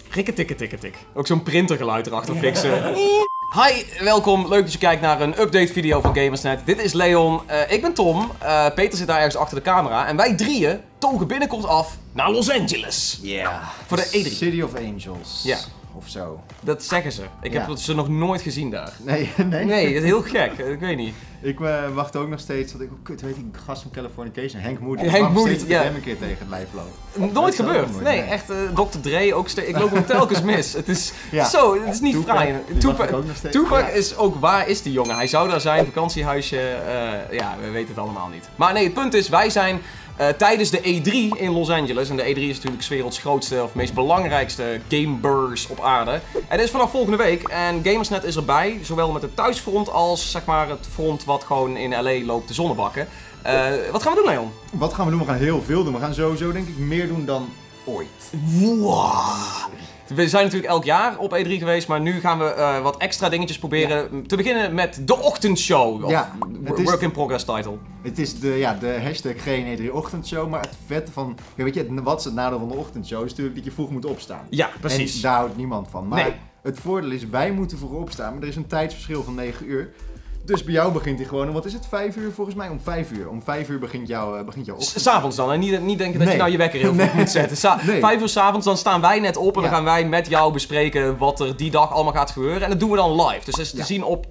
Rikketikketikketik. Ook zo'n printergeluid erachter fixen. Hi, welkom. Leuk dat je kijkt naar een update video van Gamersnet. Dit is Leon, ik ben Tom, Peter zit daar ergens achter de camera en wij drieën togen binnenkort af naar Los Angeles. Ja. Voor de E3. City of Angels. Ja. Of zo. Dat zeggen ze. Ik heb ze nog nooit gezien daar. Nee? Nee, dat is heel gek. Ik weet niet. Ik wacht ook nog steeds, want weet je, die gast van Californication, Hank Moody. Hank Moody, ja. Hem een keer tegen het lijf lopen. Nooit gebeurd. Nee, echt, Dr. Dre ook ik loop hem telkens mis. Het is zo, het is niet fraai. Tupac is ook, waar is die jongen? Hij zou daar zijn, vakantiehuisje, ja, we weten het allemaal niet. Maar nee, het punt is, wij zijn tijdens de E3 in Los Angeles, en de E3 is natuurlijk 's werelds grootste of meest belangrijkste gamebeurs op aarde. En dat is vanaf volgende week en Gamersnet is erbij, zowel met het thuisfront als zeg maar het front wat gewoon in LA loopt de zonnebakken. Wat gaan we doen, Leon? Wat gaan we doen? We gaan heel veel doen. We gaan sowieso denk ik meer doen dan ooit. Wow. We zijn natuurlijk elk jaar op E3 geweest, maar nu gaan we wat extra dingetjes proberen. Ja. Te beginnen met de ochtendshow, of work in progress title. Het is de hashtag geen E3 ochtendshow, maar het vette van, weet je, wat is het nadeel van de ochtendshow? Is natuurlijk dat je vroeg moet opstaan. Ja, precies. En daar houdt niemand van. Maar het voordeel is, wij moeten vroeg opstaan, maar er is een tijdsverschil van 9 uur. Dus bij jou begint hij gewoon, wat is het, 5 uur volgens mij? Om 5 uur. Om 5 uur begint jouw ochtend. S'avonds dan, en niet denken dat je nou je wekker heel vroeg moet zetten. 5 uur s'avonds, dan staan wij net op en dan gaan wij met jou bespreken wat er die dag allemaal gaat gebeuren. En dat doen we dan live. Dus dat is te zien op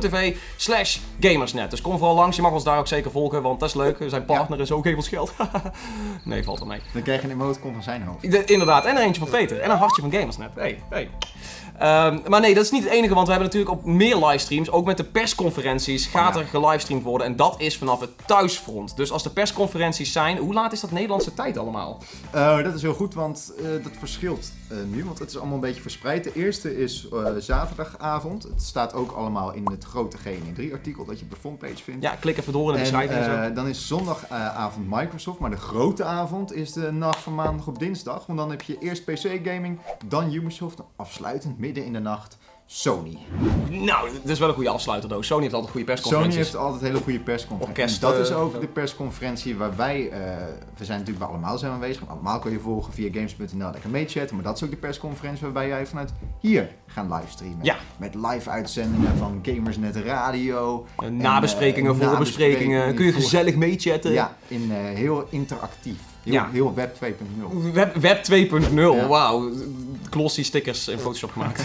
twitch.tv/gamersnet. Dus kom vooral langs, je mag ons daar ook zeker volgen, want dat is leuk. Zijn partner is ook heel veel geld. Nee, valt er mee. Dan krijg je een emoticon van zijn hoofd. Inderdaad, en er eentje van Peter. En een hartje van Gamersnet. Hey. Maar nee, dat is niet het enige, want we hebben natuurlijk op meer livestreams, ook met de persconferenties, gaat er gelivestreamd worden. En dat is vanaf het thuisfront. Dus als de persconferenties zijn, hoe laat is dat Nederlandse tijd allemaal? Dat is heel goed, want dat verschilt nu, want het is allemaal een beetje verspreid. De eerste is zaterdagavond. Het staat ook allemaal in het grote GN3-artikel dat je op de frontpage vindt. Ja, klik even door in de beschrijving en zo. Dan is zondagavond Microsoft, maar de grote avond is de nacht van maandag op dinsdag. Want dan heb je eerst PC-gaming, dan Ubisoft, afsluitend midden in de nacht Sony. Nou, dat is wel een goede afsluiter, though. Sony heeft altijd goede persconferenties. Sony heeft altijd hele goede persconferenties. Dat is ook de persconferentie waar wij, we zijn natuurlijk bij allemaal zijn aanwezig. Allemaal kun je volgen via games.nl, lekker meechatten. Maar dat is ook de persconferentie waarbij jij vanuit hier gaan livestreamen. Ja. Met live uitzendingen van Gamersnet Radio. Nabesprekingen, voorbesprekingen. Kun je gezellig meechatten. Ja, heel interactief. Heel Web 2.0. Web 2.0, wauw. Glossy stickers in Photoshop gemaakt.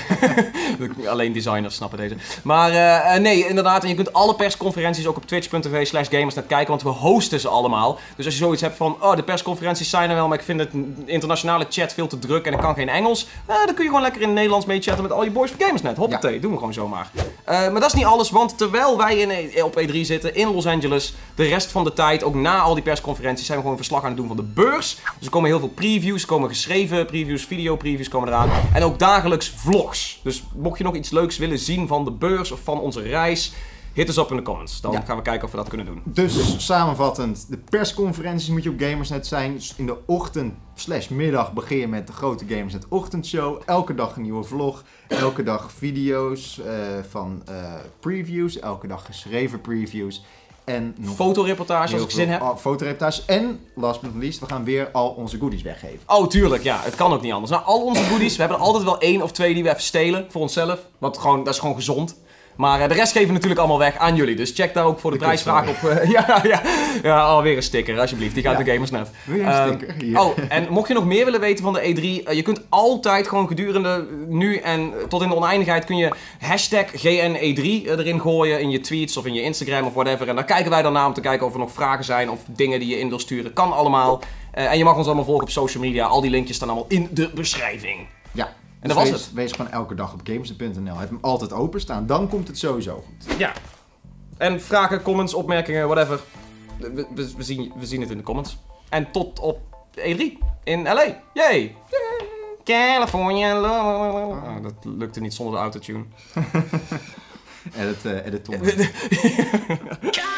Alleen designers snappen deze. Maar nee, inderdaad. En je kunt alle persconferenties ook op twitch.tv/gamersnet kijken, want we hosten ze allemaal. Dus als je zoiets hebt van, oh, de persconferenties zijn er wel, maar ik vind het internationale chat veel te druk en ik kan geen Engels. Dan kun je gewoon lekker in het Nederlands meechatten met al je boys van Gamersnet. Hoppatee, doen we gewoon zomaar. Maar dat is niet alles, want terwijl wij op E3 zitten in Los Angeles, de rest van de tijd, ook na al die persconferenties, zijn we gewoon verslag aan het doen van de beurs. Dus er komen heel veel previews, er komen geschreven previews, video-previews komen eraan. En ook dagelijks vlogs. Dus mocht je nog iets leuks willen zien van de beurs of van onze reis, hit us up in de comments. Dan gaan we kijken of we dat kunnen doen. Dus samenvattend, de persconferenties moet je op Gamersnet zijn. Dus in de ochtend/middag begin je met de grote Gamersnet ochtendshow. Elke dag een nieuwe vlog. Elke dag video's van previews. Elke dag geschreven previews. En nog fotoreportage als ik zin heb. Fotoreportages. En, last but not least, we gaan weer al onze goodies weggeven. Oh, tuurlijk. Ja, het kan ook niet anders. Nou, al onze goodies, we hebben er altijd wel 1 of 2 die we even stelen voor onszelf. Want dat is gewoon gezond. Maar de rest geven we natuurlijk allemaal weg aan jullie. Dus check daar ook voor de prijsvraag op. Ja, alweer een sticker, alsjeblieft. Die gaat de Gamersnet. Weer een sticker. Ja. Oh, en mocht je nog meer willen weten van de E3, je kunt altijd gewoon gedurende nu en tot in de oneindigheid kun je hashtag GNE3 erin gooien in je tweets of in je Instagram of whatever. En daar kijken wij dan naar om te kijken of er nog vragen zijn of dingen die je in wil sturen. Kan allemaal. En je mag ons allemaal volgen op social media. Al die linkjes staan allemaal in de beschrijving. Ja. En dat was het. Wees gewoon elke dag op games.nl. Heb hem altijd openstaan. Dan komt het sowieso goed. Ja. En vragen, comments, opmerkingen, whatever. We zien het in de comments. En tot op E3 in LA. Yay! California love. Oh, dat lukte niet zonder de autotune. Edit Tom.